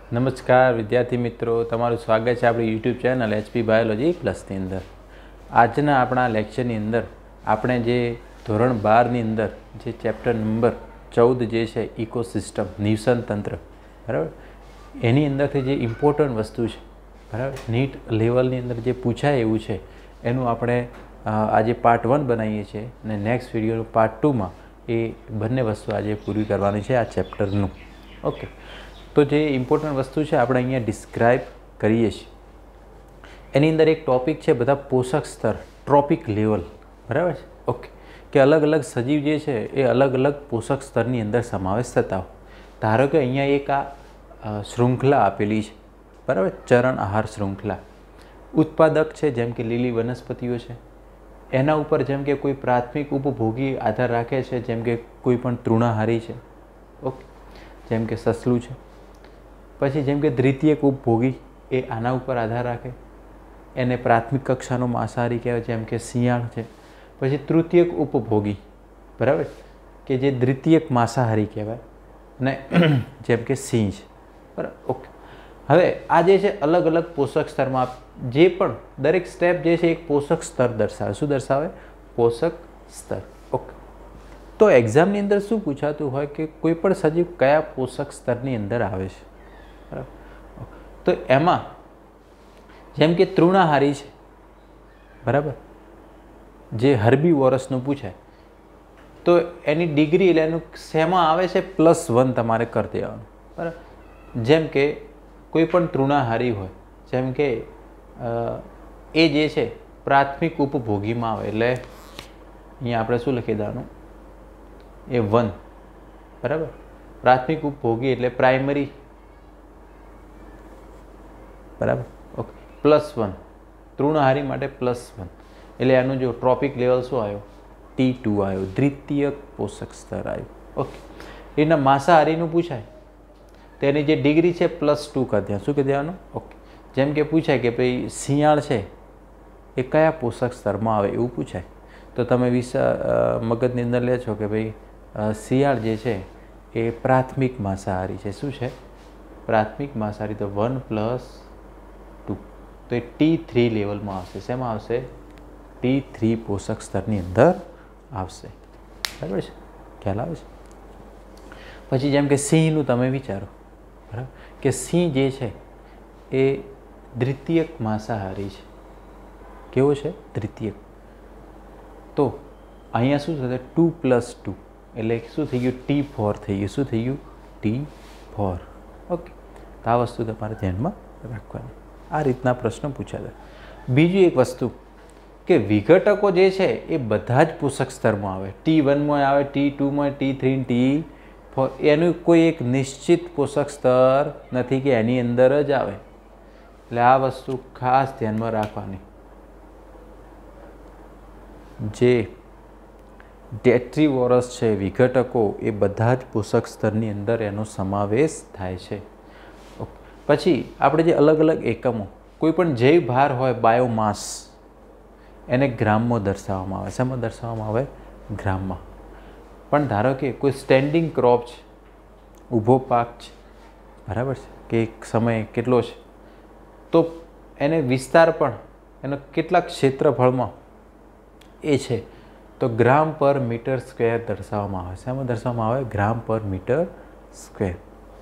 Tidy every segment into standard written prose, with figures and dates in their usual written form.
નમસ્કાર વિદ્યાર્થી મિત્રો, તમારું સ્વાગત છે આપણી યુટ્યુબ ચેનલ HP બાયોલોજી પ્લસની અંદર. આજના આપણા લેક્ચરની અંદર આપણે જે ધોરણ 12ની અંદર જે ચેપ્ટર નંબર 14 જે છે ઇકોસિસ્ટમ નિવસન તંત્ર, બરાબર, એની અંદરથી જે ઇમ્પોર્ટન્ટ વસ્તુ છે, બરાબર, નીટ લેવલની અંદર જે પૂછાય એવું છે એનું આપણે આજે પાર્ટ 1 બનાવીએ છીએ અને નેક્સ્ટ વિડીયોનું પાર્ટ 2માં એ બંને વસ્તુ આજે પૂરી કરવાની છે આ ચેપ્ટરનું. ઓકે, તો જે ઇમ્પોર્ટન્ટ વસ્તુ છે આપણે અહીંયા ડિસ્ક્રાઇબ કરીએ છીએ. એની અંદર એક ટૉપિક છે બધા પોષક સ્તર, ટ્રોપિક લેવલ, બરાબર છે. ઓકે, કે અલગ અલગ સજીવ જે છે એ અલગ અલગ પોષક સ્તરની અંદર સમાવેશ થતા હોય. ધારો કે અહીંયા એક આ શૃંખલા આપેલી છે, બરાબર, ચરણ આહાર શૃંખલા. ઉત્પાદક છે જેમ કે લીલી વનસ્પતિઓ છે, એના ઉપર જેમ કે કોઈ પ્રાથમિક ઉપભોગી આધાર રાખે છે, જેમ કે કોઈ પણ તૃણાહારી છે, ઓકે, જેમ કે સસલું છે. પછી જેમ કે દ્વિતીયક ઉપભોગી એ આના ઉપર આધાર રાખે, એને પ્રાથમિક કક્ષાનો માંસાહારી કહેવાય, જેમ કે શિયાળ છે. પછી તૃતીયક ઉપભોગી, બરાબર, કે જે દ્વિતીયક માંસાહારી કહેવાય, અને જેમ કે સિંહ છે, બરાબર. ઓકે, હવે આ જે છે અલગ અલગ પોષક સ્તરમાં જે પણ દરેક સ્ટેપ જે છે એક પોષક સ્તર દર્શાવે. શું દર્શાવે? પોષક સ્તર. ઓકે, તો એક્ઝામની અંદર શું પૂછાતું હોય કે કોઈ પણ સજીવ કયા પોષક સ્તરની અંદર આવે છે, બરાબર. તો એમાં જેમ કે તૃણાહારી છે, બરાબર, જે હર્બીવોરસનું પૂછાય તો એની ડિગ્રી એટલે એનું શેમાં આવે છે +1 તમારે કરી દેવાનું, બરાબર. જેમ કે કોઈ પણ તૃણાહારી હોય, જેમ કે એ જે છે પ્રાથમિક ઉપભોગીમાં આવે, એટલે અહીંયા આપણે શું લખી દેવાનું? એ 1, બરાબર. પ્રાથમિક ઉપભોગી એટલે પ્રાઇમરી, બરાબર. ઓકે, +1 તૃણહારી માટે +1 એટલે એનું જો ટ્રોપિક લેવલ શું આવ્યો? T2 આવ્યો, દ્વિતીયક પોષક સ્તર આવ્યું. ઓકે, એના માંસાહારીનું પૂછાય તેની જે ડિગ્રી છે +2 કરી દેવાનું. શું કહી દેવાનું? ઓકે, જેમ કે પૂછાય કે ભાઈ શિયાળ છે એ કયા પોષક સ્તરમાં આવે એવું પૂછાય તો તમે મગજની અંદર લે છો કે ભાઈ શિયાળ જે છે એ પ્રાથમિક માંસાહારી છે. શું છે? પ્રાથમિક માંસાહારી. તો 1 + 2 તો એ T3 લેવલમાં આવશે. શેમાં આવશે? T3 પોષક સ્તરની અંદર આવશે, બરાબર છે. ખ્યાલ આવે છે? પછી જેમ કે સિંહનું તમે વિચારો, બરાબર, કે સિંહ જે છે એ દ્વિતીયક માંસાહારી છે. કેવો છે? દ્વિતીયક. તો અહીંયા શું થશે? 2 + 2 એટલે શું થઈ ગયું? T4 થઈ ગયું. શું થઈ ગયું? T4. ઓકે, તો આ વસ્તુ તમારે ધ્યાનમાં રાખવાની. આ રીતના પ્રશ્નો પૂછાતા. બીજી એક વસ્તુ કે વિઘટકો જે છે એ બધા જ પોષક સ્તરમાં આવે. T1માં આવે, T2માં, T3, T4. એનું કોઈ એક નિશ્ચિત પોષક સ્તર નથી કે એની અંદર જ આવે. એટલે આ વસ્તુ ખાસ ધ્યાનમાં રાખવાની. જે ડેટ્રીવોરસ છે, વિઘટકો, એ બધા જ પોષક સ્તરની અંદર એનો સમાવેશ થાય છે. પછી આપણે જે અલગ અલગ એકમો, કોઈ પણ જૈવ ભાર હોય, બાયોમાસ, એને ગ્રામમાં દર્શાવવામાં આવે. શેમાં દર્શાવવામાં આવે? ગ્રામમાં. પણ ધારો કે કોઈ સ્ટેન્ડિંગ ક્રોપ છે, ઊભો પાક છે, બરાબર છે, કે એક સમય કેટલો છે, તો એને વિસ્તાર પણ એનો કેટલાક ક્ષેત્રફળમાં એ છે તો ગ્રામ પર મીટર સ્ક્વેર દર્શાવવામાં આવે. શેમાં દર્શાવવામાં આવે? ગ્રામ પર મીટર સ્ક્વેર.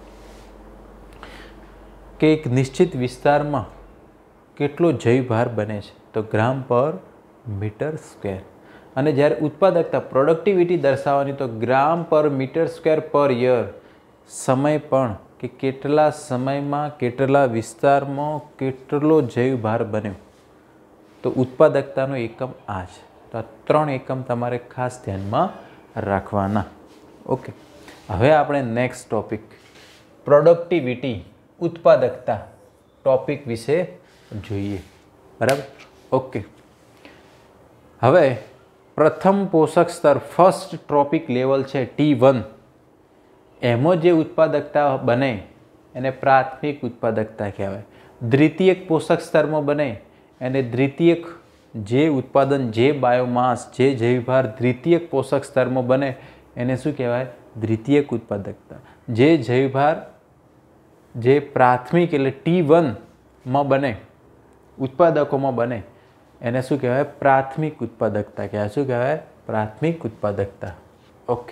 કે એક નિશ્ચિત વિસ્તારમાં કેટલો જૈવભાર બને છે તો ગ્રામ પર મીટર સ્ક્વેર. અને જ્યારે ઉત્પાદકતા, પ્રોડક્ટિવિટી દર્શાવવાની તો ગ્રામ પર મીટર સ્ક્વેર પર યર. સમય પણ કે કેટલા સમયમાં કેટલા વિસ્તારમાં કેટલો જૈવભાર બન્યો, તો ઉત્પાદકતાનો એકમ આ છે. તો આ 3 એકમ તમારે ખાસ ધ્યાનમાં રાખવાના. ઓકે, હવે આપણે નેક્સ્ટ ટોપિક પ્રોડક્ટિવિટી, ઉત્પાદકતા ટોપિક વિશે જોઈએ, બરાબર. ઓકે, હવે પ્રથમ પોષક સ્તર, ફર્સ્ટ ટ્રોપિક લેવલ છે T1. એમાં જે ઉત્પાદકતા બને એને પ્રાથમિક ઉત્પાદકતા કહેવાય. દ્વિતીયક પોષક સ્તરમાં બને એને દ્વિતીયક, જે ઉત્પાદન, જે બાયોમાસ, જે જૈવભાર દ્વિતીયક પોષક સ્તરમાં બને એને શું કહેવાય? દ્વિતીયક ઉત્પાદકતા. જે જૈવભાર જે પ્રાથમિક એટલે T1 માં બને, ઉત્પાદકોમાં બને, એને શું કહેવાય? પ્રાથમિક ઉત્પાદકતા કહેવાય. શું કહેવાય? પ્રાથમિક ઉત્પાદકતા. ઓકે.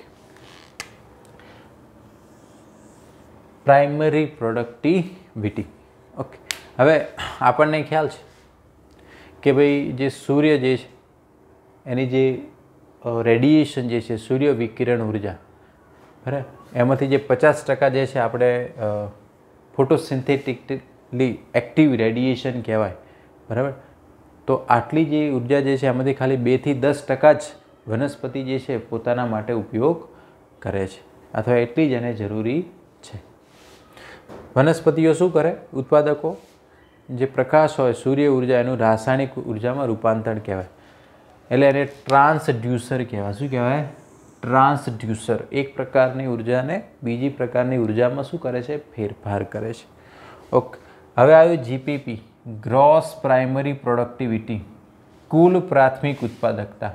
Primary productivity. ઓકે. હવે આપણને ખ્યાલ છે કે ભાઈ જે સૂર્ય જે છે એની જે રેડિયેશન જે છે, સૂર્ય વિકિરણ ઉર્જા, બરાબર, એમાંથી જે 50% જે છે આપણે ફોટોસિન્થેટિકલી એક્ટિવ રેડિયેશન કહેવાય, બરાબર. તો આટલી જે ઉર્જા જે છે એમાંથી ખાલી 2 થી 10% જ વનસ્પતિ જે છે પોતાના માટે ઉપયોગ કરે છે, અથવા એટલી જ એને જરૂરી છે. વનસ્પતિઓ શું કરે? ઉત્પાદકો જે પ્રકાશ હોય, સૂર્ય ઉર્જા, એનું રાસાયણિક ઉર્જામાં રૂપાંતર કહેવાય. એટલે એને ટ્રાન્સડ્યુસર કહેવાય. શું કહેવાય? ટ્રાન્સડ્યુસર. એક પ્રકારની ઉર્જાને બીજી પ્રકારની ઉર્જામાં શું કરે છે? ફેરફાર કરે છે. ઓકે. હવે આવ્યું GPP, ગ્રોસ પ્રાઇમરી પ્રોડક્ટિવિટી, કુલ પ્રાથમિક ઉત્પાદકતા.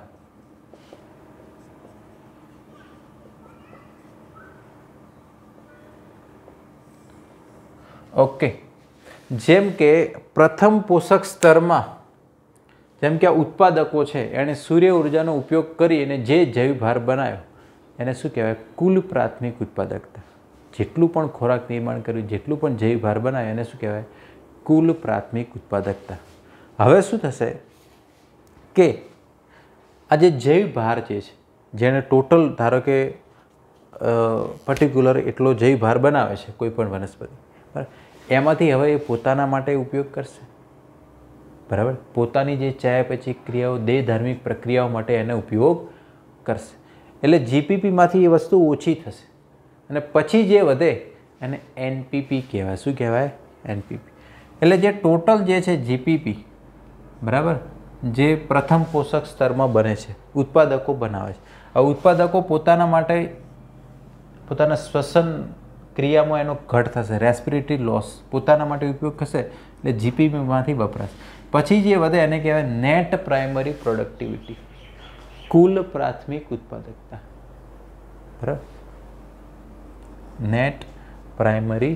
ઓકે. જેમ કે પ્રથમ પોષક સ્તરમાં, જેમ કે આ ઉત્પાદકો છે એણે સૂર્ય ઉર્જાનો ઉપયોગ કરી અને જે જૈવભાર બનાવ્યો એને શું કહેવાય? કુલ પ્રાથમિક ઉત્પાદકતા. જેટલું પણ ખોરાક નિર્માણ કર્યું, જેટલું પણ જૈવભાર બનાવ્યો એને શું કહેવાય? કુલ પ્રાથમિક ઉત્પાદકતા. હવે શું થશે કે આ જે જૈવભાર જે છે, જેને ટોટલ ધારો કે પર્ટિક્યુલર એટલો જૈવભાર બનાવે છે કોઈ પણ વનસ્પતિ, બરાબર, એમાંથી હવે એ પોતાના માટે ઉપયોગ કરશે, બરાબર. પોતાની જે ચયાપચય ક્રિયાઓ, દેહ ધાર્મિક પ્રક્રિયાઓ માટે એને ઉપયોગ કરશે. એટલે GPPમાંથી એ વસ્તુ ઓછી થશે અને પછી જે વધે એને NPP કહેવાય. શું કહેવાય? NPP. એટલે જે ટોટલ જે છે GPP, બરાબર, જે પ્રથમ પોષક સ્તરમાં બને છે, ઉત્પાદકો બનાવે છે. આ ઉત્પાદકો પોતાના માટે, પોતાના શ્વસન ક્રિયામાં એનો ઘટ થશે, રેસ્પિરેટરી લોસ, પોતાના માટે ઉપયોગ થશે, એટલે GPPમાંથી વપરાશ. પછી જે વધે એને કહેવાય નેટ પ્રાઇમરી પ્રોડક્ટિવિટી, કુલ પ્રાથમિક ઉત્પાદકતા, બરાબર. Net primary.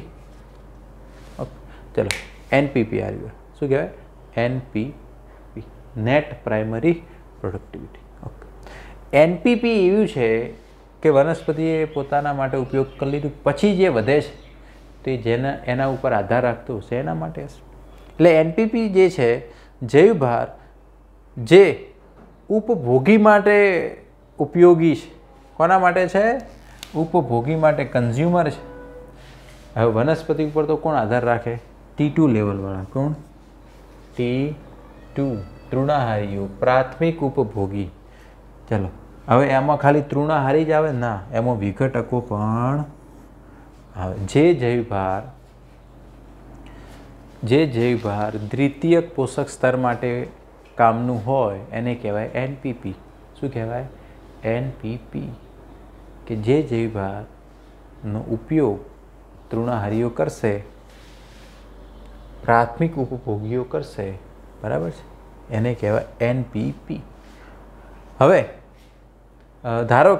ચલો, NPP આવ્યું. શું કહેવાય? NPP, net primary productivity. Okay. NPP એવું છે કે વનસ્પતિએ પોતાના માટે ઉપયોગ કરી લીધું, પછી જે વધે છે તે જેના એના ઉપર આધાર રાખતું હશે એના માટે હશે. એટલે NPP જે છે જૈવભાર જે ઉપભોગી માટે ઉપયોગી છે. કોના માટે છે? ઉપભોગી માટે, કન્ઝ્યુમર છે. હવે વનસ્પતિ ઉપર તો કોણ આધાર રાખે? T2 લેવલવાળા. કોણ? T2, તૃણાહારીઓ, પ્રાથમિક ઉપભોગી. ચલો, હવે એમાં ખાલી તૃણાહારી જ આવે? ના, એમાં વિઘટકો પણ આવે. જે જૈવભાર દ્વિતીયક પોષક સ્તર માટે કામનું હોય એને કહેવાય NPP. શું કહેવાય? NPP. કે જે જૈવભારનો ઉપયોગ તૃણાહારીઓ કરશે, પ્રાથમિક ઉપભોગીઓ કરશે, બરાબર છે, એને કહેવાય NPP. હવે ધારો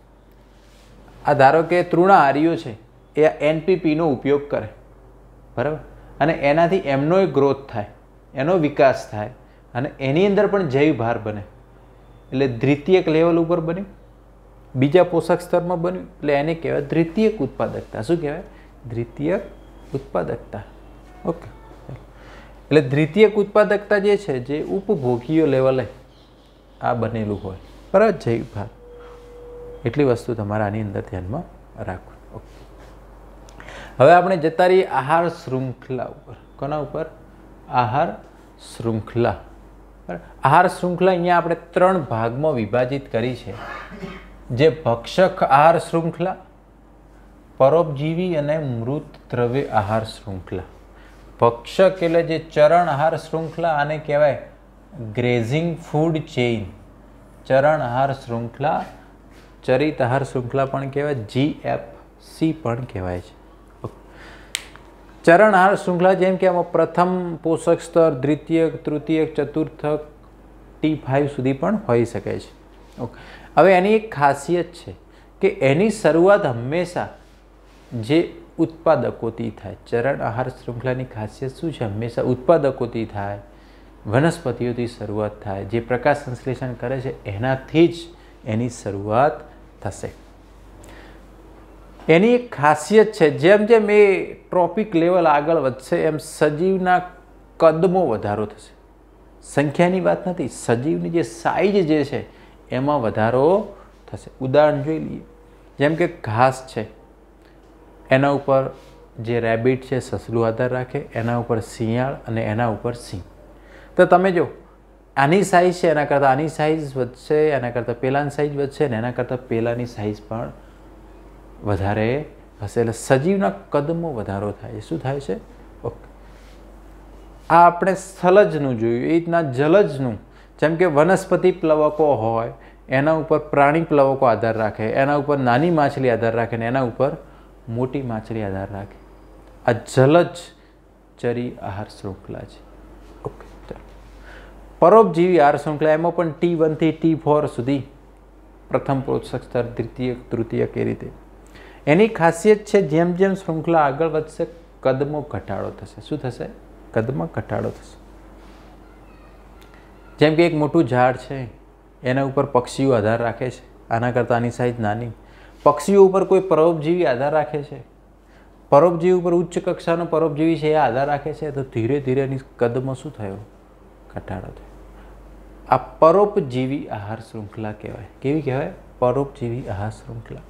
કે તૃણાહારીઓ છે એ NPPનો ઉપયોગ કરે, બરાબર, અને એનાથી એમનો ગ્રોથ થાય, એનો વિકાસ થાય, અને એની અંદર પણ જૈવભાર બને. એટલે દ્વિતીયક લેવલ ઉપર બન્યું, બીજા પોષક સ્તરમાં બન્યું, એટલે એને કહેવાય દ્વિતીયક ઉત્પાદકતા. શું કહેવાય? દ્વિતીયક ઉત્પાદકતા. ઓકે. એટલે દ્વિતીયક ઉત્પાદકતા જે છે, જે ઉપભોગીઓ લેવલે આ બનેલું હોય, બરાબર, જૈવભાર. એટલી વસ્તુ તમારે આની અંદર ધ્યાનમાં રાખવું. હવે આપણે જતા રહીએ આહાર શૃંખલા ઉપર. કોના ઉપર? આહાર શૃંખલા. આહાર શૃંખલા અહીંયા આપણે 3 ભાગમાં વિભાજિત કરી છે, જે ભક્ષક આહાર શૃંખલા, પરોપજીવી અને મૃત દ્રવ્ય આહાર શૃંખલા. ભક્ષક એટલે જે ચરણ આહાર શૃંખલા, આને કહેવાય ગ્રેઝિંગ ફૂડ ચેઇન. ચરણ આહાર શૃંખલા, ચરિત આહાર શૃંખલા પણ કહેવાય, GFC પણ કહેવાય છે. ચરણ આહાર શૃંખલા જેમ કે આમાં પ્રથમ પોષક સ્તર, દ્વિતીયક, તૃતીયક, ચતુર્થક, T5 સુધી પણ હોઈ શકે છે. ઓકે. હવે એની એક ખાસિયત છે કે એની શરૂઆત હંમેશા જે ઉત્પાદકોથી થાય. ચરણ આહાર શૃંખલાની ખાસિયત શું છે? હંમેશા ઉત્પાદકોથી થાય, વનસ્પતિઓથી શરૂઆત થાય. જે પ્રકાશ સંશ્લેષણ કરે છે એનાથી જ એની શરૂઆત થશે. એની એક ખાસિયત છે, જેમ જેમ એ ટ્રોપિક લેવલ આગળ વધશે એમ સજીવના કદમાં વધારો થશે. સંખ્યાની વાત નથી, સજીવની જે સાઈઝ જે છે એમાં વધારો થશે. ઉદાહરણ જોઈ લઈએ. જેમ કે ઘાસ છે, એના ઉપર જે રેબિટ છે સસલું આધાર રાખે, એના ઉપર શિયાળ અને એના ઉપર સિંહ. તો તમે જો આની સાઈઝ છે એના કરતાં આની સાઈઝ વધશે, એના કરતાં પેલાની સાઈઝ વધશે ને એના કરતાં પેલાની સાઈઝ પણ વધારે હશે. એટલે સજીવના કદમાં વધારો થાય છે. શું થાય છે? ઓકે, આ આપણે સ્થલજનું જોયું. એ રીતના જલજનું, જેમ કે વનસ્પતિ પ્લવકો હોય એના ઉપર પ્રાણી પ્લવકો આધાર રાખે, એના ઉપર નાની માછલી આધાર રાખે ને એના ઉપર મોટી માછલી આધાર રાખે. આ જલચરી આહાર શૃંખલા છે. ઓકે, પરોપજીવી આહાર શૃંખલા, એમાં પણ T1 થી T4 સુધી, પ્રથમ પોષક સ્તર, દ્વિતીય, તૃતીયક, એ રીતે. એની ખાસિયત છે જેમ જેમ શૃંખલા આગળ વધશે કદમાં ઘટાડો થશે. શું થશે? કદમાં ઘટાડો થશે. જેમ કે એક મોટું ઝાડ છે એના ઉપર પક્ષીઓ આધાર રાખે છે, આના કરતાં આની સાઈઝ નાની. પક્ષીઓ ઉપર કોઈ પરોપજીવી આધાર રાખે છે, પરોપજીવી ઉપર ઉચ્ચ કક્ષાનો પરોપજીવી છે એ આધાર રાખે છે, તો ધીરે ધીરે એની કદમાં શું થયો? ઘટાડો થયો. આ પરોપજીવી આહાર શૃંખલા કહેવાય. કેવી કહેવાય? પરોપજીવી આહાર શૃંખલા.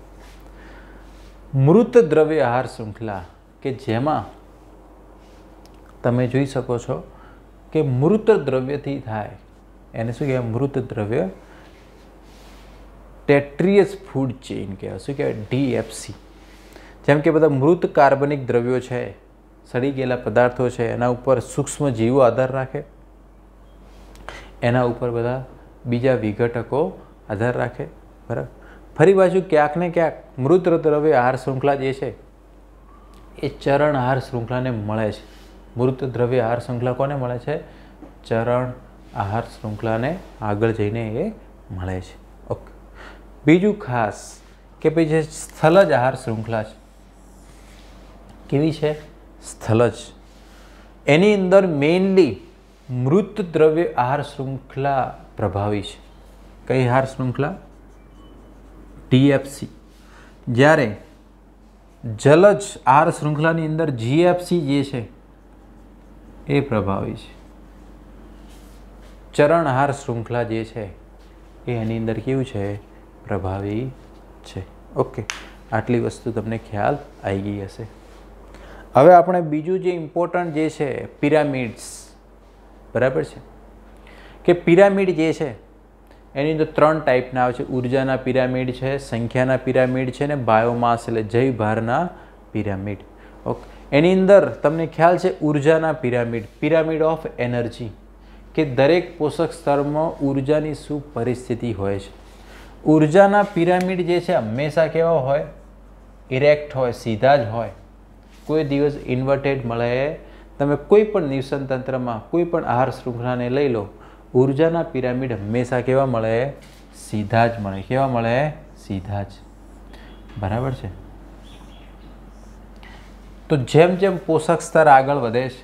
મૃત દ્રવ્ય આહાર શૃંખલા, કે જેમાં તમે જોઈ શકો છો કે મૃત દ્રવ્યથી થાય એને શું કહેવાય? મૃત દ્રવ્ય. ટેટ્રિયસ ફૂડ ચેઇન કહેવાય. શું કહેવાય? DFC. જેમ કે બધા મૃત કાર્બનિક દ્રવ્યો છે, સડી ગયેલા પદાર્થો છે, એના ઉપર સૂક્ષ્મ જીવો આધાર રાખે, એના ઉપર બધા બીજા વિઘટકો આધાર રાખે. બરાબર. ફરી બાજુ ક્યાંક ને ક્યાંક મૃત દ્રવ્ય આહાર શૃંખલા જે છે એ ચરણ આહાર શૃંખલાને મળે છે. મૃત દ્રવ્ય આહાર શૃંખલા કોને મળે છે? ચરણ આહાર શૃંખલાને આગળ જઈને એ મળે છે. ઓકે. બીજું ખાસ કે ભાઈ જે સ્થલજ આહાર શૃંખલા છે, કેવી છે? સ્થલજ. એની અંદર મેઇનલી મૃત દ્રવ્ય આહાર શૃંખલા પ્રભાવી છે. કઈ આહાર શૃંખલા? DFC. જ્યારે જલજ આહાર શૃંખલાની અંદર GFC જે છે એ પ્રભાવી છે. ચરણ આહાર શૃંખલા જે છે એ એની અંદર કેવું છે? પ્રભાવી છે. ઓકે, આટલી વસ્તુ તમને ખ્યાલ આવી ગઈ હશે. હવે આપણે બીજું જે ઇમ્પોર્ટન્ટ જે છે પિરામિડ્સ. બરાબર છે કે પિરામિડ જે છે એની અંદર 3 ટાઈપના આવે છે. ઉર્જાના પિરામિડ છે, સંખ્યાના પિરામિડ છે ને બાયોમાસ એટલે જૈવભારના પિરામિડ. ઓકે. એની અંદર તમને ખ્યાલ છે ઉર્જાના પિરામિડ, પિરામિડ ઓફ એનર્જી, કે દરેક પોષક સ્તરમાં ઉર્જાની શું પરિસ્થિતિ હોય છે. ઉર્જાના પિરામિડ જે છે હંમેશા કેવા હોય? ઇરેક્ટ હોય, સીધા જ હોય. કોઈ દિવસ ઇન્વર્ટેડ મળે. તમે કોઈ પણ નિવસન તંત્રમાં કોઈ પણ આહાર શૃંખલાને લઈ લો, ઉર્જાના પિરામિડ હંમેશા કેવા મળે? સીધા જ મળે. કેવા મળે? સીધા જ. બરાબર છે. તો જેમ જેમ પોષક સ્તર આગળ વધે છે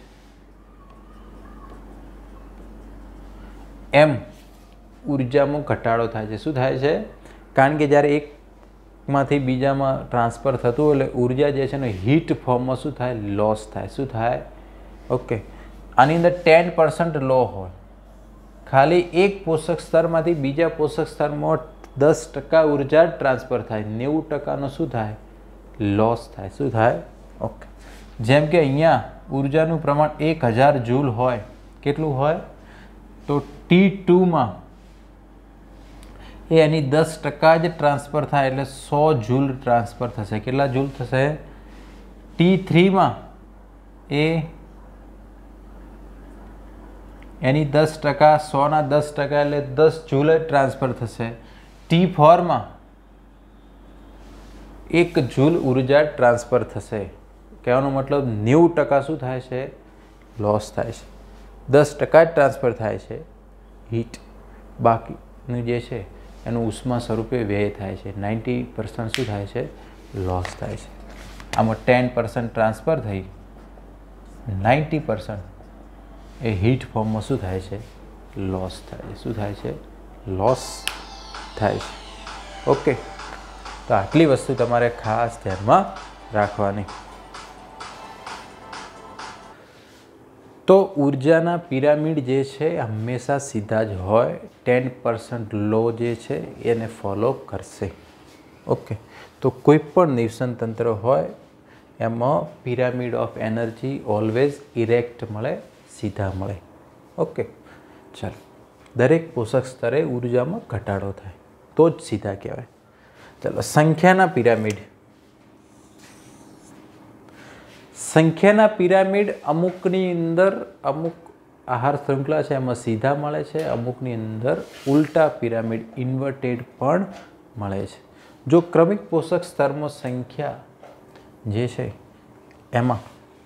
એમ ઉર્જામાં ઘટાડો થાય છે. શું થાય છે? કારણ કે જ્યારે એકમાંથી બીજામાં ટ્રાન્સફર થતું એટલે ઉર્જા જે છે ને હીટ ફોર્મમાં શું થાય? લોસ થાય. શું થાય? ઓકે. આની અંદર 10% લો હોય. ખાલી એક પોષક સ્તરમાંથી બીજા પોષક સ્તરમાં 10% ઉર્જા ટ્રાન્સફર થાય, 90%નો શું થાય? લોસ થાય. શું થાય? ઓકે. જેમ કે અહીંયા ઉર્જાનું પ્રમાણ 1000 જૂલ હોય. કેટલું હોય? તો T2માં એ એની 10% જ ટ્રાન્સફર થાય એટલે 100 જૂલ ટ્રાન્સફર થશે. કેટલા જૂલ થશે? T3માં એ એની 10%, 100ના 10% એટલે 10 જૂલ જ ટ્રાન્સફર થશે. T4માં 1 જૂલ ઉર્જા ટ્રાન્સફર થશે. કહેવાનો મતલબ 90% શું થાય છે? લોસ થાય છે. 10% જ ટ્રાન્સફર થાય છે હીટ, બાકીનું જે છે એનું ઉષ્મા સ્વરૂપે વ્યય થાય છે. 90% શું થાય છે? લોસ થાય છે. આમાં 10% ટ્રાન્સફર થઈ 90% એ હીટ ફોર્મમાં શું થાય છે? લોસ થાય છે. શું થાય છે? લોસ થાય છે. ઓકે, તો આટલી વસ્તુ તમારે ખાસ ધ્યાનમાં રાખવાની. તો ઉર્જાના પિરામિડ જે છે હંમેશા સીધા જ હોય. 10% લો જે છે એને ફોલો કરશે. ઓકે, તો કોઈ પણ નિવસન તંત્ર હોય એમાં pyramid of energy always erect મળે, સીધા મળે. ઓકે, ચાલો. દરેક પોષક સ્તરે ઉર્જામાં ઘટાડો થાય તો જ સીધા કહેવાય. ચાલો, સંખ્યાના પિરામિડ. સંખ્યાના પિરામિડ અમુકની અંદર અમુક આહાર શૃંખલા છે એમાં સીધા મળે છે, અમુકની અંદર ઉલટા પિરામિડ ઇન્વર્ટેડ પણ મળે છે. જો ક્રમિક પોષક સ્તરમાં સંખ્યા જે છે એમાં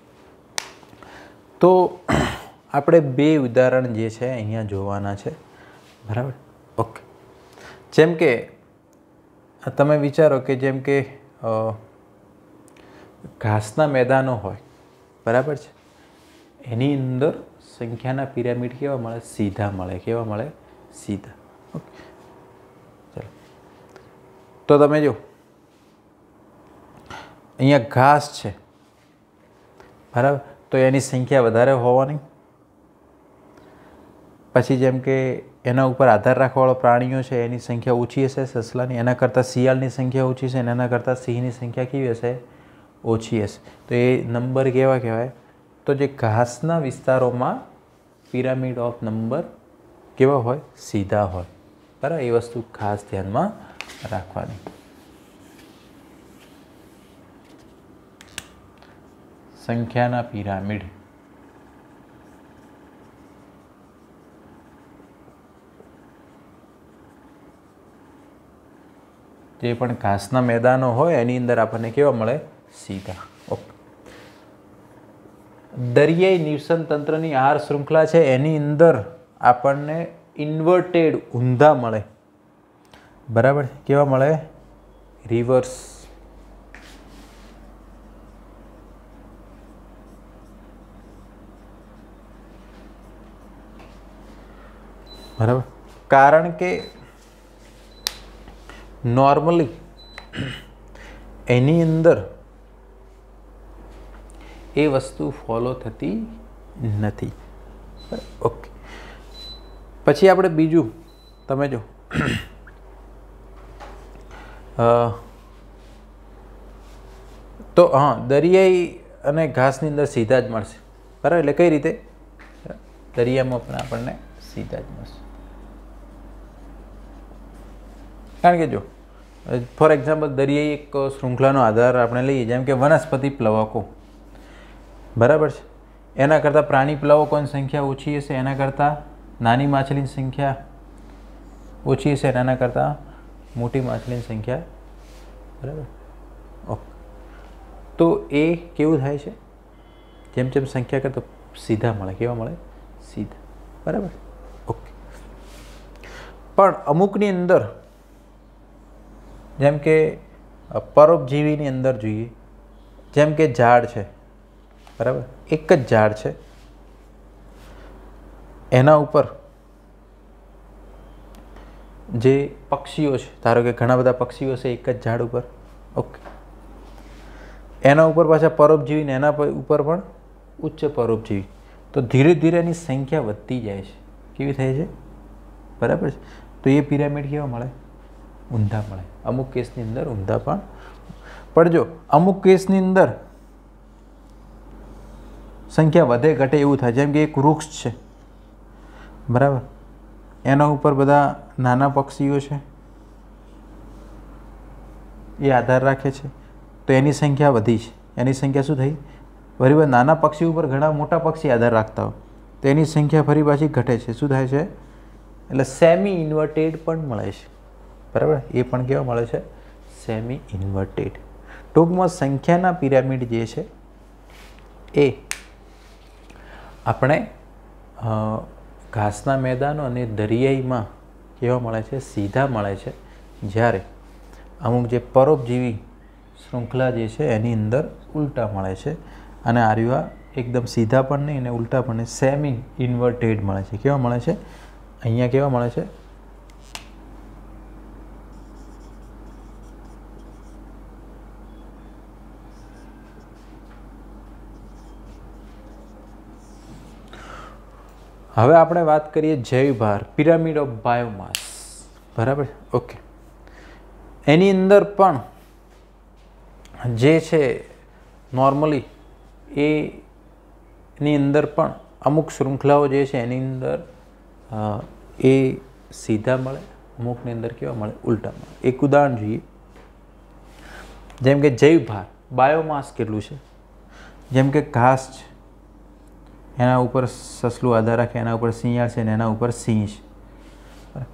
તો આપણે બે ઉદાહરણ જે છે અહીંયા જોવાના છે. બરાબર? ઓકે, જેમ કે તમે વિચારો કે જેમ કે ઘાસના મેદાનો હોય, બરાબર છે, એની અંદર સંખ્યાના પિરામિડ કેવા મળે? સીધા મળે. કેવા મળે? સીધા. ઓકે, ચાલો. તો તમે જો અહીંયા ઘાસ છે, બરાબર, તો એની સંખ્યા વધારે હોવાની. પછી જેમ કે એના ઉપર આધાર રાખવાવાળા પ્રાણીઓ છે એની સંખ્યા ઓછી હશે સસલાની, એના કરતાં શિયાળની સંખ્યા ઓછી છે અને એના કરતાં સિંહની સંખ્યા કેવી હશે? ઓછી હશે. તો એ નંબર કેવા કહેવાય? તો જે ઘાસના વિસ્તારોમાં પિરામિડ ઓફ નંબર કેવા હોય? સીધા હોય. બરાબર? એ વસ્તુ ખાસ ધ્યાનમાં રાખવાની. સંખ્યાના પિરામિડ. જે પણ ઘાસના મેદાનો હોય એની અંદર આપણને કેવા મળે? સીધા. ઓકે. દરિયાઈ નિવસન તંત્રની આહાર શૃંખલા છે એની અંદર આપણને ઇન્વર્ટેડ ઊંધા મળે. બરાબર? કેવા મળે? રિવર્સ. બરાબર? કારણ કે નોર્મલી એની અંદર એ વસ્તુ ફોલો થતી નથી. ઓકે, પછી આપણે બીજું તમે જો તો હા, દરિયાઈ અને ઘાસની અંદર સીધા જ મળશે. બરાબર? એટલે કઈ રીતે? દરિયામાં પણ આપણને સીધા જ મળશે. કારણ કે જો ફોર એક્ઝામ્પલ દરિયાઈ એક શૃંખલાનો આધાર આપણે લઈએ, જેમ કે વનસ્પતિ પ્લવકો. બરાબર છે? એના કરતાં પ્રાણી પ્લવકોની સંખ્યા ઓછી હશે, એના કરતાં નાની માછલીની સંખ્યા ઓછી હશે, એના કરતાં મોટી માછલીની સંખ્યા. બરાબર? ઓકે, તો એ કેવું થાય છે? જેમ જેમ સંખ્યા કરતાં સીધા મળે. કેવા મળે? સીધા. બરાબર? ઓકે. પણ અમુકની અંદર જેમ કે પરોપજીવીની અંદર જોઈએ, જેમ કે ઝાડ છે, બરાબર, એક જ ઝાડ છે, એના ઉપર જે પક્ષીઓ છે, ધારો કે ઘણા બધા પક્ષીઓ છે એક જ ઝાડ ઉપર. ઓકે, એના ઉપર પાછા પરોપજીવી ને એના ઉપર પણ ઉચ્ચ પરોપજીવી. તો ધીરે ધીરે એની સંખ્યા વધતી જાય છે. કેવી થાય છે? બરાબર છે? તો એ પિરામિડ કેવા મળે? ઊંધા મળે. અમુક કેસની અંદર ઊંધા પણ જો અમુક કેસની અંદર સંખ્યા વધે ઘટે એવું થાય. જેમ કે એક વૃક્ષ છે, બરાબર, એના ઉપર બધા નાના પક્ષીઓ છે, એ આધાર રાખે છે, તો એની સંખ્યા વધી છે. એની સંખ્યા શું થઈ? ફરી નાના પક્ષી ઉપર ઘણા મોટા પક્ષી આધાર રાખતા હોય તો એની સંખ્યા ફરી પાછી ઘટે છે. શું થાય છે? એટલે સેમી ઇન્વર્ટેડ પણ મળે છે. બરાબર? એ પણ કેવા મળે છે? Semi inverted. ટૂંકમાં સંખ્યાના પિરામિડ જે છે એ આપણે ઘાસના મેદાનો અને દરિયાઈમાં કેવા મળે છે? સીધા મળે છે. જ્યારે અમુક જે પરોપજીવી श्रृंखला जे छे एनी अंदर उल्टा मळे छे अने आ रह्युं आ एकदम सीधा पण नहीं अने उल्टा पण नहीं, सेमी इन्वर्टेड मळे छे। केवा मळे छे? अहींया केवा मळे छे? હવે આપણે વાત કરીએ જૈવભાર, પિરામિડ ઓફ બાયોમાસ, બરાબર? ઓકે, એની અંદર પણ જે છે નોર્મલી એની અંદર પણ અમુક શૃંખલાઓ જે છે એની અંદર એ સીધા મળે, અમુકની અંદર કેવા મળે? ઉલ્ટા મળે। એક ઉદાહરણ જોઈએ, જેમ કે જૈવભાર, બાયોમાસ કેટલું છે? જેમ કે ઘાસ છે, એના ઉપર સસલું આધાર રાખે, એના ઉપર શિયાળ છે ને એના ઉપર સિંહ છે,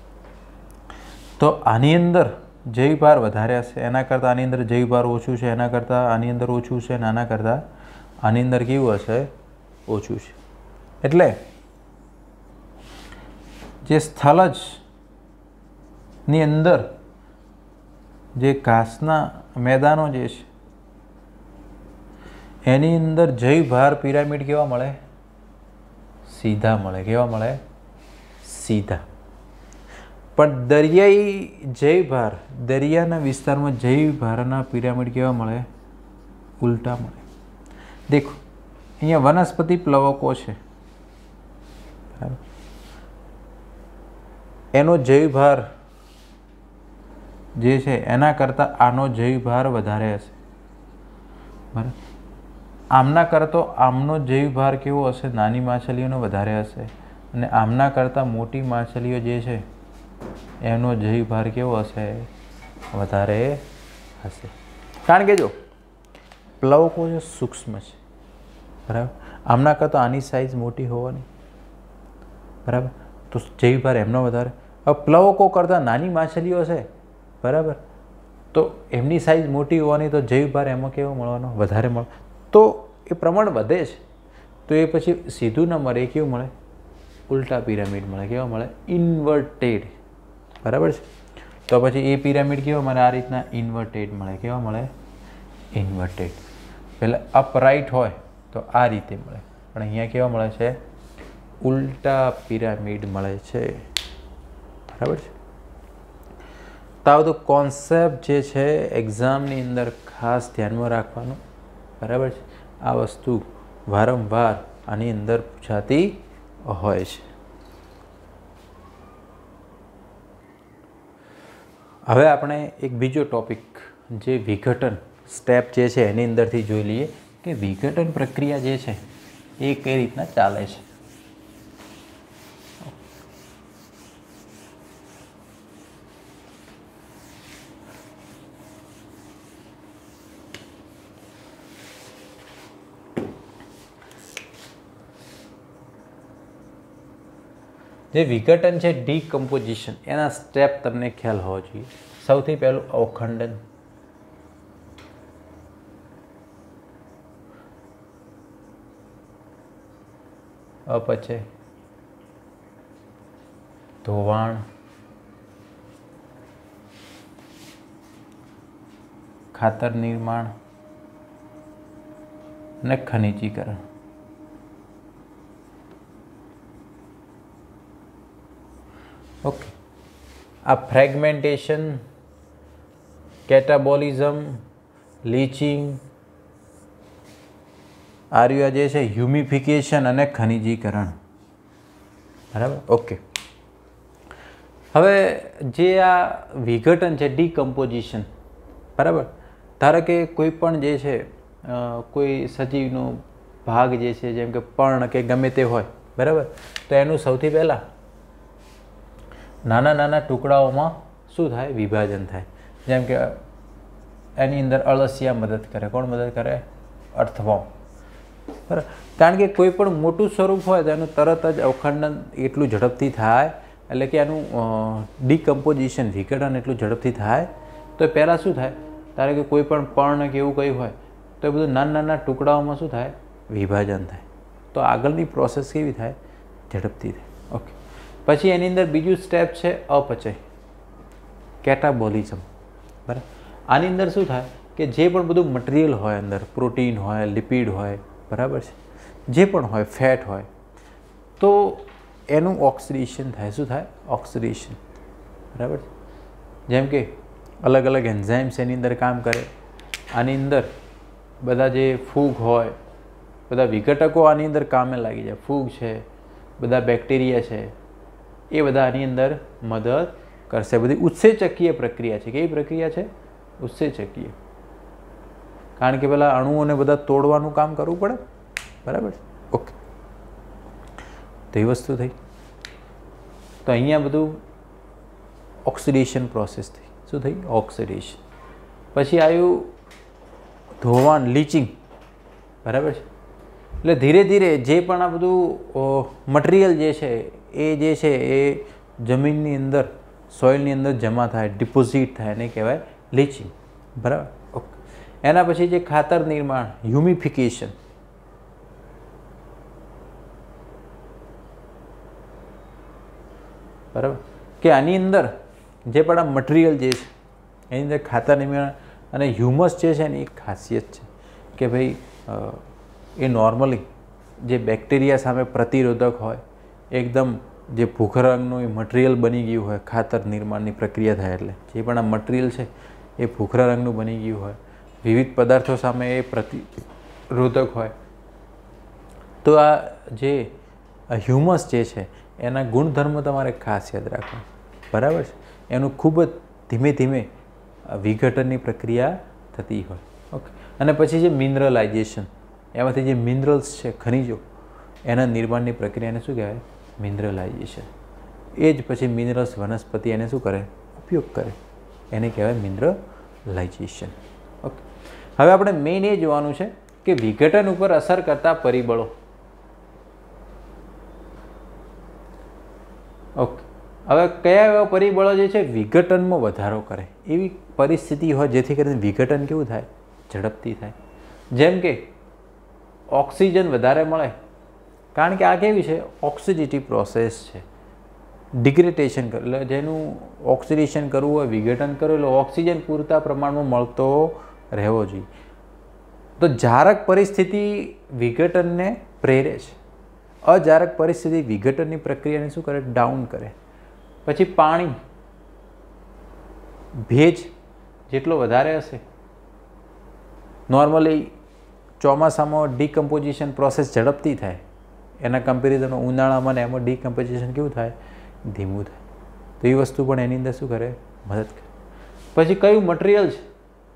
તો આની અંદર જૈવભાર વધારે હશે, એના કરતાં આની અંદર જૈવભાર ઓછું છે, એના કરતાં આની અંદર ઓછું છે, અને આના કરતાં આની અંદર કેવું હશે? ઓછું છે। એટલે જે સ્થલજ ની અંદર જે ઘાસના મેદાનો જે છે એની અંદર જૈવભાર પિરામિડ કેવા મળે? સીધા મળે। કેવા મળે? સીધા। પણ દરિયાઈ જૈવભાર, દરિયાના વિસ્તારમાં જૈવભારના પિરામિડ કેવા મળે? ઉલ્ટા મળે। દેખો, અહીંયા વનસ્પતિ પ્લવકો છે, બરાબર? એનો જૈવભાર જે છે એના કરતાં આનો જૈવભાર વધારે હશે, બરાબર? આમના કરતો આમનો જૈવભાર કેવો હશે? નાની માછલીઓનો વધારે હશે, અને આમના કરતાં મોટી માછલીઓ જે છે એનો જૈવભાર કેવો હશે? વધારે હશે। કારણ કે જો પ્લવકો જે સૂક્ષ્મ છે, બરાબર, આમના કરતાં આની સાઇઝ મોટી હોવાની, બરાબર, તો જૈવભાર એમનો વધારે। હવે પ્લવકો કરતાં નાની માછલીઓ છે, બરાબર, તો એમની સાઇઝ મોટી હોવાની, તો જૈવભાર એમાં કેવો મળવાનો? વધારે મળે। તો એ પ્રમાણ વધે છે, તો એ પછી સીધું ન મળે, એ કેવું મળે? ઉલ્ટા પિરામિડ મળે। કેવા મળે? ઇન્વર્ટેડ, બરાબર છે? તો પછી એ પિરામિડ કેવો મળે? આ રીતના ઇન્વર્ટેડ મળે। કેવા મળે? ઇન્વર્ટેડ। પહેલાં અપરાઇટ હોય તો આ રીતે મળે, પણ અહીંયા કેવા મળે છે? ઉલ્ટા પિરામિડ મળે છે, બરાબર છે? તો આ બધું કોન્સેપ્ટ જે છે એક્ઝામની અંદર ખાસ ધ્યાનમાં રાખવાનું, બરાબર છે? આ વસ્તુ વારંવાર આની અંદર પૂછાતી હોય છે। હવે આપણે એક બીજો ટોપિક, જે વિઘટન સ્ટેપ જે છે એની અંદરથી જોઈ લઈએ કે વિઘટન પ્રક્રિયા જે છે એ કઈ રીતના ચાલે છે। જે વિઘટન છે, ડીકમ્પોઝિશન, એના સ્ટેપ તમને ખ્યાલ હોવો જોઈએ। સૌથી પહેલું અવખંડન, અપચય, ધોવાણ, ખાતર નિર્માણ અને ખનિજીકરણ। ઓકે, આ ફ્રેગમેન્ટેશન, કેટાબોલિઝમ, લીચિંગ, આર્યા જે છે હ્યુમિફિકેશન અને ખનિજીકરણ, બરાબર? ઓકે, હવે જે આ વિઘટન છે, ડીકમ્પોઝિશન, બરાબર, ધારો કે કોઈ પણ જે છે કોઈ સજીવનો ભાગ જે છે, જેમ કે પર્ણ કે ગમે તે હોય, બરાબર, તો એનું સૌથી પહેલાં નાના નાના ટુકડાઓમાં શું થાય? વિભાજન થાય। જેમ કે એની અંદર અળસિયા મદદ કરે। કોણ મદદ કરે? અર્થવોર્મ, બરાબર? કારણ કે કોઈ પણ મોટું સ્વરૂપ હોય તો એનું તરત જ અવખંડન એટલું ઝડપથી થાય, એટલે કે એનું ડીકમ્પોઝિશન, વિઘટન એટલું ઝડપથી થાય, તો પહેલાં શું થાય? ધારો કે કોઈ પણ પર્ણ કે એવું કંઈ હોય તો એ બધું નાના નાના ટુકડાઓમાં શું થાય? વિભાજન થાય। તો આગળની પ્રોસેસ કેવી થાય? ઝડપથી થાય। ઓકે, પછી એની અંદર બીજું સ્ટેપ છે અપચય, કેટાબોલિઝમ, બરાબર? આની અંદર શું થાય? કે જે પણ બધું મટીરિયલ હોય અંદર, પ્રોટીન હોય, લિપિડ હોય, બરાબર છે, જે પણ હોય, ફેટ હોય, તો એનું ઓક્સિડેશન થાય. શું થાય? ઓક્સિડેશન. બરાબર છે. જેમ કે અલગ અલગ એન્ઝાઇમ્સ એની અંદર કામ કરે. આની અંદર બધા જે ફૂગ હોય, બધા વિઘટકો આની અંદર કામે લાગી જાય. ફૂગ છે, બધા બેક્ટેરિયા છે, એ બધા આની અંદર મદદ કરશે. બધી ઉત્સેચકીય પ્રક્રિયા છે. કેવી પ્રક્રિયા છે? ઉત્સેચકીય. કારણ કે પેલા અણુઓને બધા તોડવાનું કામ કરવું પડે. બરાબર છે. ઓકે, તો એ વસ્તુ થઈ. તો અહીંયા બધું ઓક્સિડેશન પ્રોસેસ થઈ. શું થઈ? ઓક્સિડેશન. પછી આવ્યું ધોવાણ, લીચિંગ. બરાબર છે. એટલે ધીરે ધીરે જે પણ આ બધું મટીરિયલ જે છે એ જમીનની અંદર, સોઇલની અંદર જમા થાય, ડિપોઝિટ થાય, એને કહેવાય લીચિંગ. બરાબર. ઓકે. એના પછી જે ખાતર નિર્માણ, હ્યુમિફિકેશન. બરાબર. કે આની અંદર જે પણ આ મટીરિયલ જે છે એની અંદર ખાતર નિર્માણ અને હ્યુમસ જે છે ને એક ખાસિયત છે કે ભાઈ એ નોર્મલી જે બેક્ટેરિયા સામે પ્રતિરોધક હોય, એકદમ જે ભૂખર રંગનું એ મટીરિયલ બની ગયું હોય, ખાતર નિર્માણની પ્રક્રિયા થાય એટલે જે પણ આ મટીરિયલ છે એ ભૂખરા રંગનું બની ગયું હોય, વિવિધ પદાર્થો સામે એ પ્રતિરોધક હોય, તો આ જે હ્યુમસ જે છે એના ગુણધર્મો તમારે ખાસ યાદ રાખવા. બરાબર છે. એનું ખૂબ જ ધીમે ધીમે વિઘટનની પ્રક્રિયા થતી હોય. ઓકે. અને પછી જે મિનરલાઇઝેશન, એમાંથી જે મિનરલ્સ છે, ખનિજો, એના નિર્માણની પ્રક્રિયાને શું કહેવાય? મિનરલાઇઝેશન. એ જ પછી મિનરલ્સ વનસ્પતિ એને શું કરે? ઉપયોગ કરે. એને કહેવાય મિનરલાઇઝેશન. ઓકે. હવે આપણે મેઇન એ જોવાનું છે કે વિઘટન ઉપર અસર કરતા પરિબળો. ઓકે. હવે કયા એવા પરિબળો જે છે વિઘટનમાં વધારો કરે, એવી પરિસ્થિતિ હોય જેથી કરીને વિઘટન કેવું થાય? ઝડપથી થાય. જેમ કે ઓક્સિજન વધારે મળે, કારણ કે આ કેવી છે? ઓક્સિડેટિવ પ્રોસેસ છે. ડિગ્રેડેશન કરે, એટલે જેનું ઓક્સિડેશન કરવું હોય, વિઘટન કરવું, એટલે ઓક્સિજન પૂરતા પ્રમાણમાં મળતો રહેવો જોઈએ. તો જારક પરિસ્થિતિ વિઘટનને પ્રેરે છે. અજારક પરિસ્થિતિ વિઘટનની પ્રક્રિયાને શું કરે? ડાઉન કરે. પછી પાણી, ભેજ જેટલો વધારે હશે, નોર્મલી ચોમાસામાં ડિકમ્પોઝિશન પ્રોસેસ ઝડપથી થાય, એના કમ્પેરિઝનમાં ઉનાળામાં ને એમાં ડિકમ્પોઝિશન કેવું થાય? ધીમું થાય. તો એ વસ્તુ પણ એની અંદર શું કરે? મદદ કરે. પછી કયું મટીરિયલ છે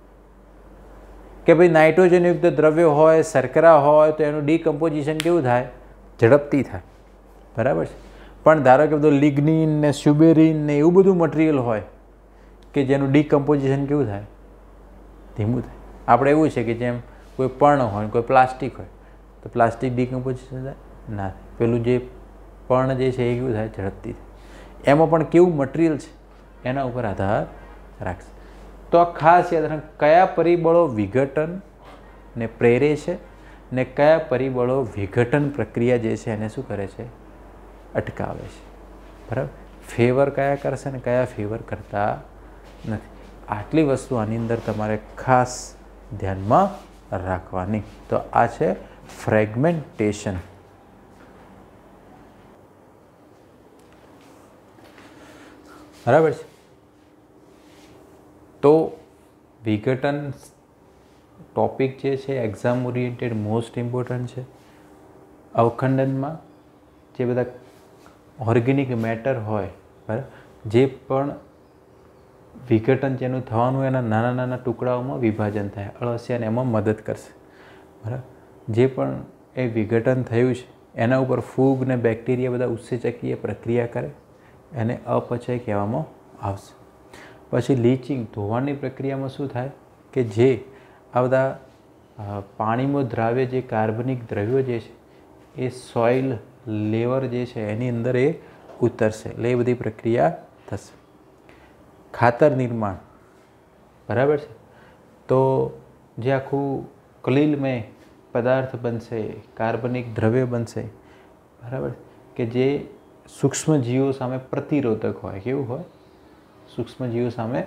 કે ભાઈ નાઇટ્રોજનયુક્ત દ્રવ્યો હોય, શર્કરા હોય, તો એનું ડિકમ્પોઝિશન કેવું થાય? ઝડપથી થાય. બરાબર છે. પણ ધારો કે બધું લિગ્નિન ને સ્યુબેરિન ને એવું બધું મટીરિયલ હોય કે જેનું ડિકમ્પોઝિશન કેવું થાય? ધીમું થાય. આપણે એવું છે કે જેમ કોઈ પર્ણ હોય, કોઈ પ્લાસ્ટિક હોય, તો પ્લાસ્ટિક ડિકમ્પોઝિશન થાય? ના થાય. પેલું જે પર્ણ જે છે એ કેવું થાય? ઝડપથી થાય. એમાં પણ કેવું મટીરિયલ છે એના ઉપર આધાર રાખશે. તો આ ખાસ યાદ રાખો કયા પરિબળો વિઘટનને પ્રેરે છે ને કયા પરિબળો વિઘટન પ્રક્રિયા જે છે એને શું કરે છે? અટકાવે છે. બરાબર. ફેવર કયા કરશે ને કયા ફેવર કરતા નથી. આટલી વસ્તુ આની અંદર તમારે ખાસ ધ્યાનમાં રાખવાની. તો આ છે ફ્રેગમેન્ટેશન. બરાબર છે. તો વિઘટન ટોપિક જે છે એક્ઝામ ઓરિએન્ટેડ મોસ્ટ ઇમ્પોર્ટન્ટ છે. અવખંડનમાં જે બધા ઓર્ગેનિક મેટર હોય, બરાબર, જે પણ વિઘટન જેનું થવાનું એના નાના નાના ટુકડાઓમાં વિભાજન થાય, અળસિયાને એમાં મદદ કરશે. બરાબર. જે પણ એ વિઘટન થયું છે એના ઉપર ફૂગ ને બેક્ટેરિયા બધા ઉત્સેચકીય પ્રક્રિયા કરે, એને અપચય કહેવામાં આવશે. પછી લીચિંગ, ધોવાણની પ્રક્રિયામાં શું થાય કે જે આ બધા પાણીમાં દ્રાવ્ય જે કાર્બનિક દ્રવ્યો જે છે એ સોઇલ લેવર જે છે એની અંદર એ ઉતરશે, એટલે એ બધી પ્રક્રિયા થશે. ખાતર નિર્માણ, બરાબર છે. તો જે આખું ક્લીલમય પદાર્થ બનશે, કાર્બનિક દ્રવ્ય બનશે, બરાબર, કે જે સૂક્ષ્મ જીવો સામે પ્રતિરોધક હોય. કેવું હોય? સૂક્ષ્મ જીવો સામે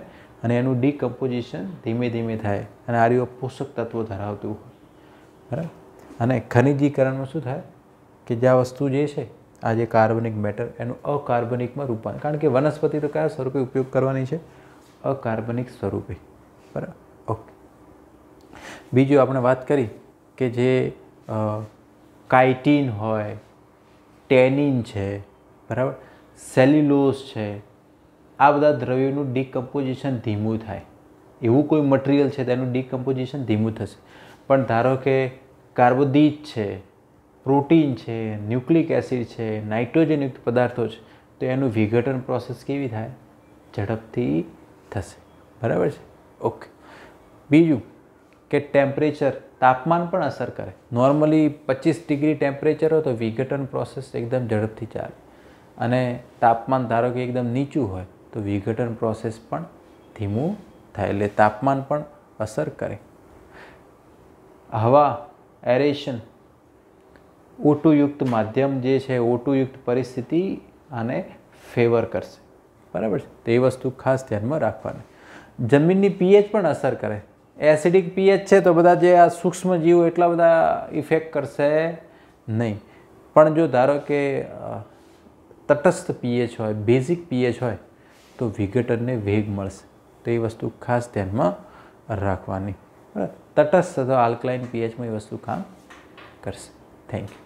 અને એનું ડીકમ્પોઝિશન ધીમે ધીમે થાય અને આ રહ્યું પોષક તત્વો ધરાવતું હોય, બરાબર. અને ખનિજીકરણમાં શું થાય કે જે આ વસ્તુ જે છે, આ જે કાર્બનિક મેટર એનું અકાર્બનિકમાં રૂપાંતર, કારણ કે વનસ્પતિ તો કયા સ્વરૂપે ઉપયોગ કરવાની છે? અકાર્બનિક સ્વરૂપે, બરાબર. ઓકે. બીજું આપણે વાત કરી કે જે કાઇટિન હોય, ટેનિન છે, બરાબર, સેલ્યુલોઝ છે, આ બધા દ્રવ્યોનું ડીકમ્પોઝિશન ધીમું થાય. એવું કોઈ મટીરિયલ છે તેનું ડીકમ્પોઝિશન ધીમું થશે. પણ ધારો કે કાર્બોદિત છે, પ્રોટીન છે, ન્યુક્લિક એસિડ છે, નાઇટ્રોજનયુક્ત પદાર્થો છે, તો એનું વિઘટન પ્રોસેસ કેવી થાય? ઝડપથી થશે, બરાબર છે. ઓકે. બીજું કે ટેમ્પરેચર, તાપમાન પણ અસર કરે. નોર્મલી 25 ડિગ્રી ટેમ્પરેચર હોય તો વિઘટન પ્રોસેસ એકદમ ઝડપથી ચાલે, અને તાપમાન ધારો કે એકદમ નીચું હોય તો વિઘટન પ્રોસેસ પણ ધીમું થાય. એટલે તાપમાન પણ અસર કરે. હવા, એરેશન, ઓટુયુક્ત માધ્યમ જે છે, ઓટુયુક્ત પરિસ્થિતિ આને ફેવર કરશે, બરાબર છે. તો એ વસ્તુ ખાસ ધ્યાનમાં રાખવાની. જમીનની પીએચ પણ અસર કરે. એસિડિક પીએચ છે તો બધા જે આ સૂક્ષ્મ જીવો એટલા બધા ઇફેક્ટ કરશે નહીં. પણ જો ધારો કે તટસ્થ પીએચ હોય, બેઝિક પીએચ હોય તો વિઘટનને વેગ મળશે. તો એ વસ્તુ ખાસ ધ્યાનમાં રાખવાની, બરાબર. તટસ્થ અથવા આલ્કલાઇન પીએચમાં એ વસ્તુ કામ કરશે. Thank you.